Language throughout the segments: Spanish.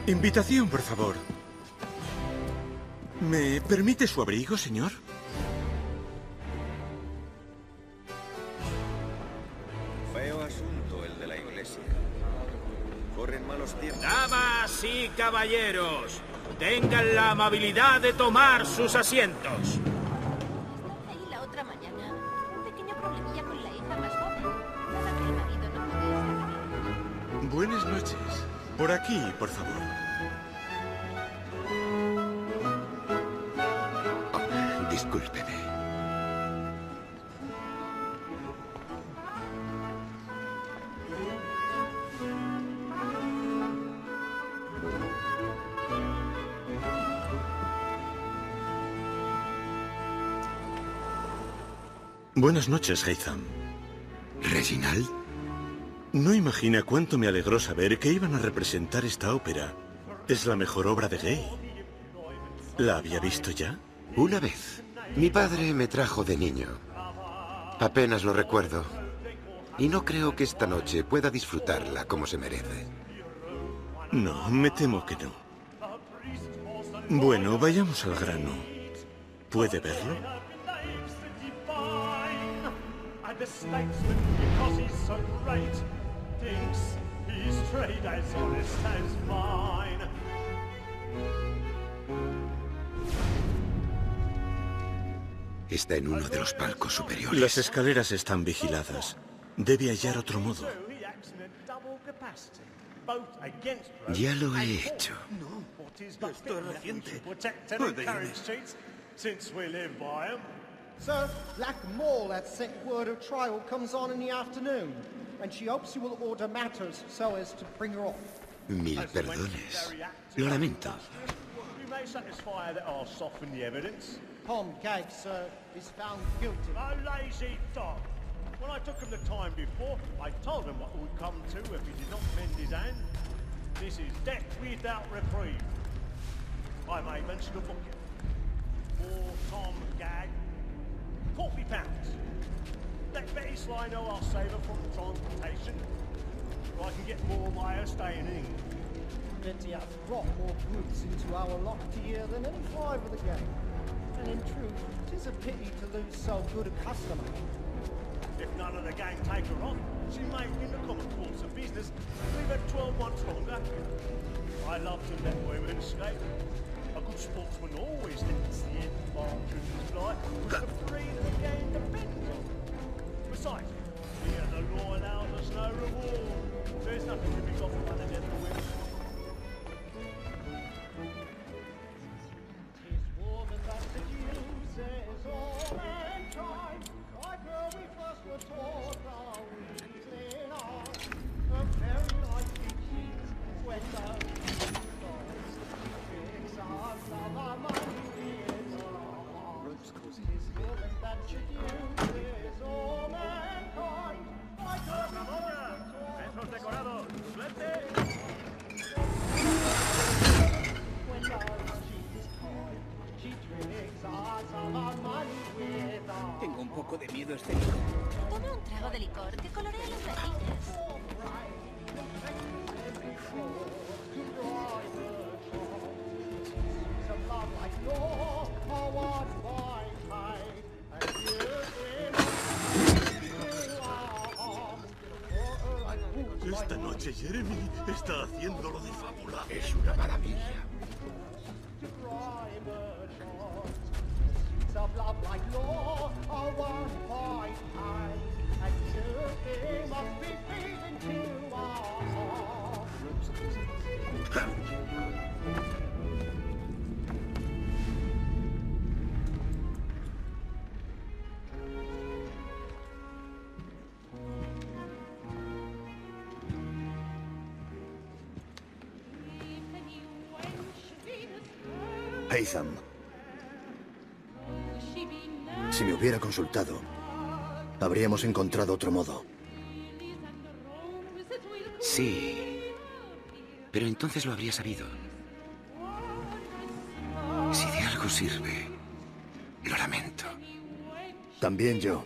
Invitación, por favor. ¿Me permite su abrigo, señor? Feo asunto el de la iglesia. Corren malos tiempos. Damas y caballeros, tengan la amabilidad de tomar sus asientos. Ahí la otra mañana. Un pequeño problemilla con la hija más joven. Nada que el marido no pudiese arreglar. Buenas noches. Por aquí, por favor. Discúlpeme. Buenas noches, Haytham. ¿Reginald? No imagina cuánto me alegró saber que iban a representar esta ópera. Es la mejor obra de Gay. ¿La había visto ya? Una vez. Mi padre me trajo de niño. Apenas lo recuerdo. Y no creo que esta noche pueda disfrutarla como se merece. No, me temo que no. Bueno, vayamos al grano. ¿Puede verlo? Está en uno de los palcos superiores. Las escaleras están vigiladas. Debe hallar otro modo. Ya lo he hecho. Esto es reciente. Sir, Black Mall had sent word her trial comes on in the afternoon, and she hopes you will order matters so as to bring her off. Mil perdones. Lo lamento. We may satisfy that I'll soften the evidence. Tom Gag, sir, is found guilty. A lazy dog. When I took him the time before, I told him what it would come to if he did not mend his hand. This is death without reprieve. I may mention a booking. For Tom Gag, £40. Let Betty Sly know I'll save her from transportation. So I can get more by her staying in England. Betty has brought more goods into our locked year than any five of the game. And in truth, 'tis a pity to lose so good a customer. If none of the gang take her on, she may, in the common course of business, leave her 12 months longer. I love to let women escape. A good sportsman always lets the end partridges fly, which the breed of the game depends on. Besides, here the law allows us no reward. There's nothing to be got from the death of women. Tis woman that seduces all mankind. Like her we first were taught our reason on. A very life it is when the tricks are love our money is on. Tis woman that seduces all mankind. Like her we first were taught. ¡Esos decorados! ¡Suerte! When love she's kind, she tricks us of our money with our. Tengo un poco de miedo escénico. Tome un trago de licor que colorea las mejillas. Esta noche Jeremy está haciéndolo de fábula. Es una maravilla. Haytham, si me hubiera consultado, habríamos encontrado otro modo. Sí. Pero entonces lo habría sabido. Si de algo sirve, lo lamento. También yo.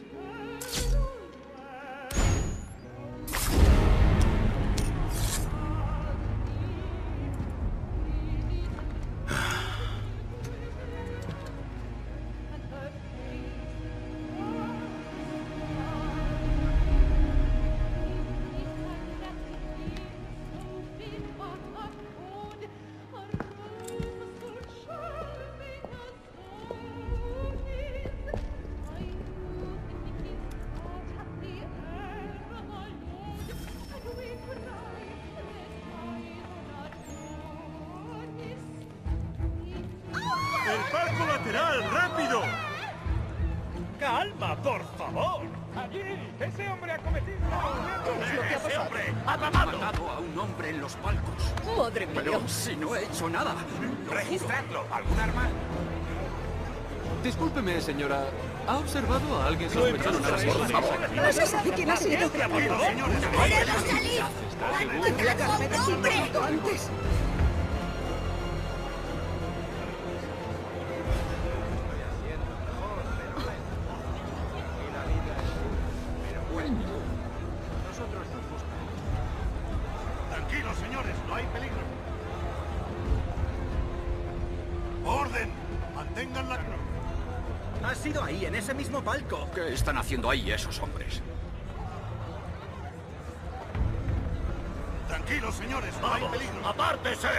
¡Lateral, rápido! ¡Calma, por favor! ¡Allí! ¡Ese hombre ha cometido! ¡Ese hombre! ¡Ha matado a un hombre en los palcos! Madre mía. Pero si no he hecho nada. Registradlo. ¿Algún arma? Discúlpeme, señora. ¿Ha observado a alguien sospechoso? Por favor. No se sabe quién ha sido. ¡Por señores! ¡Podemos salir! ¡Sácame de aquí cuanto antes! Tranquilos, señores, no hay peligro. ¡Orden! Mantengan la... Ha sido ahí, en ese mismo palco. ¿Qué están haciendo ahí esos hombres? Tranquilos, señores, no hay peligro. ¡Apártese!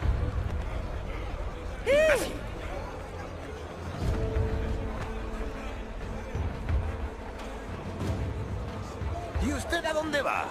¿Y usted a dónde va?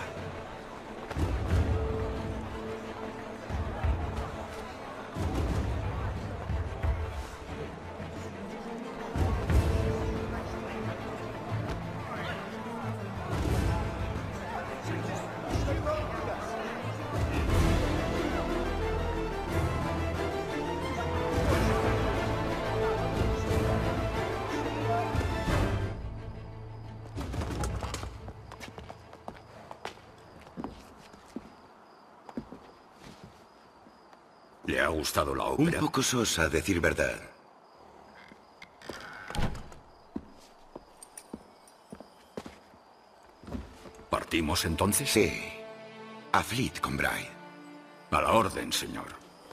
¿Le ha gustado la Un ópera? poco sosa, a decir verdad. ¿Partimos entonces? Sí. A Fleet con Bray. A la orden, señor.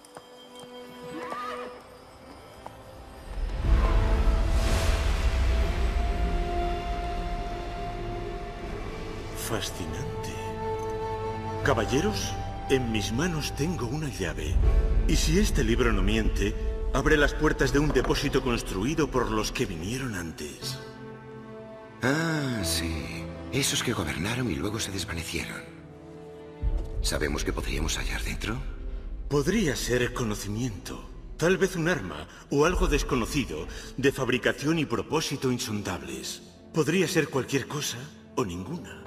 Fascinante. Caballeros, en mis manos tengo una llave. Y si este libro no miente, abre las puertas de un depósito construido por los que vinieron antes. Ah, sí. Esos que gobernaron y luego se desvanecieron. ¿Sabemos qué podríamos hallar dentro? Podría ser conocimiento, tal vez un arma o algo desconocido, de fabricación y propósito insondables. Podría ser cualquier cosa o ninguna.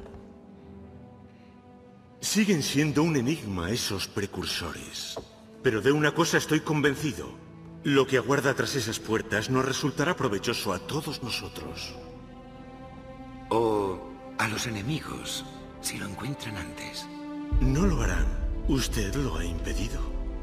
Siguen siendo un enigma esos precursores. Pero de una cosa estoy convencido. Lo que aguarda tras esas puertas nos resultará provechoso a todos nosotros. O a los enemigos, si lo encuentran antes. No lo harán. Usted lo ha impedido.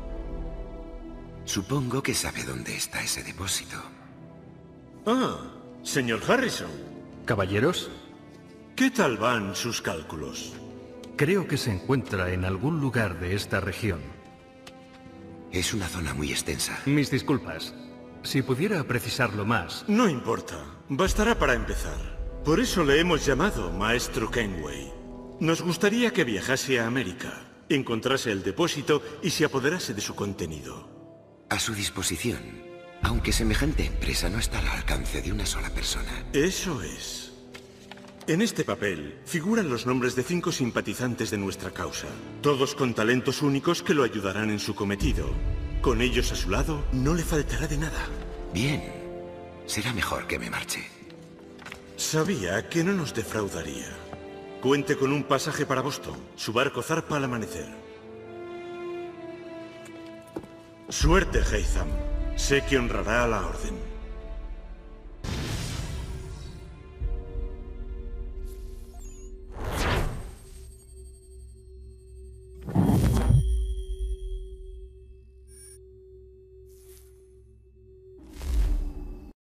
Supongo que sabe dónde está ese depósito. Ah, señor Harrison. Caballeros, ¿Qué tal van sus cálculos? creo que se encuentra en algún lugar de esta región. Es una zona muy extensa. Mis disculpas. Si pudiera precisarlo más. No importa. Bastará para empezar. Por eso le hemos llamado Maestro Kenway. Nos gustaría que viajase a América, encontrase el depósito y se apoderase de su contenido. A su disposición, aunque semejante empresa no está al alcance de una sola persona. Eso es. En este papel figuran los nombres de 5 simpatizantes de nuestra causa, todos con talentos únicos que lo ayudarán en su cometido. Con ellos a su lado, no le faltará de nada. Bien, será mejor que me marche. Sabía que no nos defraudaría. Cuente con un pasaje para Boston. Su barco zarpa al amanecer. Suerte, Haytham. Sé que honrará a la orden.